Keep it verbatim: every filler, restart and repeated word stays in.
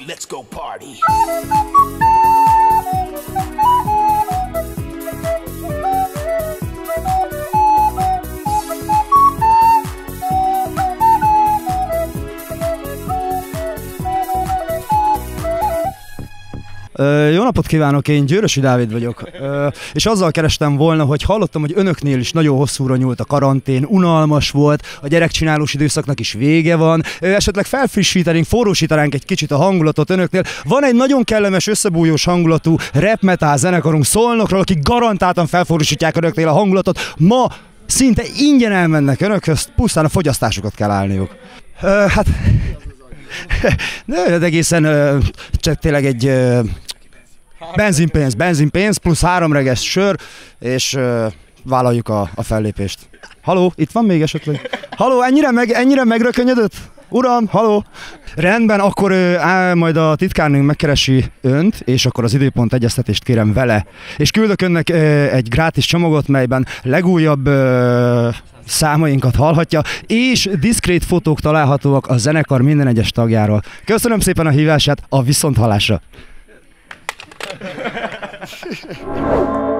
let's go party. Uh, jó napot kívánok, én Győrösi Dávid vagyok, uh, és azzal kerestem volna, hogy hallottam, hogy önöknél is nagyon hosszúra nyúlt a karantén, unalmas volt, a gyerekcsinálós időszaknak is vége van, uh, esetleg felfrissítenénk, forrósítanánk egy kicsit a hangulatot önöknél. Van egy nagyon kellemes, összebújós hangulatú rap-metal zenekarunk Szolnokról, akik garantáltan felforrósítják önöknél a hangulatot. Ma szinte ingyen elmennek önökhöz, pusztán a fogyasztásukat kell állniuk. Uh, hát... De egészen uh, csak tényleg egy uh, benzinpénz, benzinpénz plusz három reges sör, és uh, vállaljuk a, a fellépést. Haló, itt van még esetleg? Haló, ennyire, meg, ennyire megrökönyödött? Uram, haló? Rendben, akkor uh, á, majd a titkárnőnk megkeresi önt, és akkor az időpont egyeztetést kérem vele. És küldök önnek uh, egy grátis csomagot, melyben legújabb uh, számainkat hallhatja, és diszkrét fotók találhatóak a zenekar minden egyes tagjáról. Köszönöm szépen a hívását, a viszonthallásra!